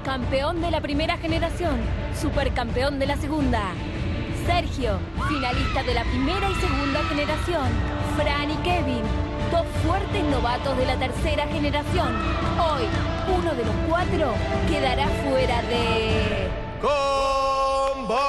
campeón de la primera generación, supercampeón de la segunda. Sergio, finalista de la primera y segunda generación. Fran y Kevin, dos fuertes novatos de la tercera generación. Hoy, uno de los cuatro quedará fuera de... ¡Combate!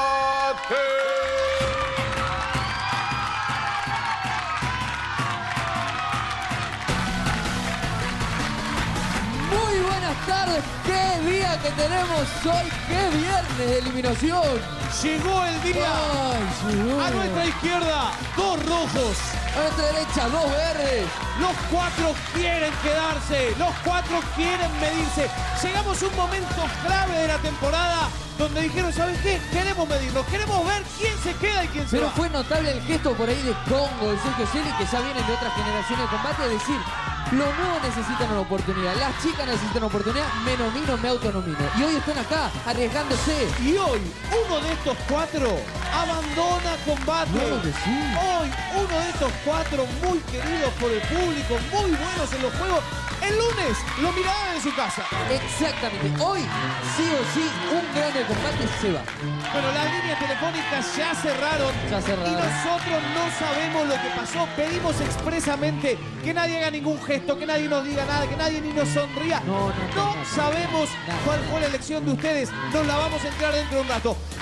Muy buenas tardes, qué día que tenemos hoy, qué viernes de eliminación. Llegó el día. Ay, llegó. A nuestra izquierda, dos rojos. A nuestra derecha, dos verdes. Los cuatro quieren quedarse, los cuatro quieren medirse. Llegamos a un momento clave de la temporada donde dijeron, ¿saben qué? Queremos medirnos, queremos ver quién se queda y quién se Pero va. fue notable el gesto por ahí de Congo, de Sergio Celi, que ya vienen de otras generaciones de combate, es decir, los nuevos necesitan una oportunidad, las chicas necesitan una oportunidad, me nomino, me autonomino. Y hoy están acá, arriesgándose. Y hoy, uno de estos cuatro abandona combate. Claro que sí. Hoy, uno de estos cuatro muy queridos por el público, muy buenos en los juegos, el lunes lo miraba en su casa. Exactamente, hoy, sí o sí, un gran de combate se va. Pero las líneas telefónicas ya cerraron. Ya cerraron. Y nosotros no sabemos lo que pasó. Pedimos expresamente que nadie haga ningún gesto, que nadie nos diga nada, que nadie ni nos sonría. No sabemos nada. cuál fue la elección de ustedes. Nos la vamos a enterar dentro de un rato.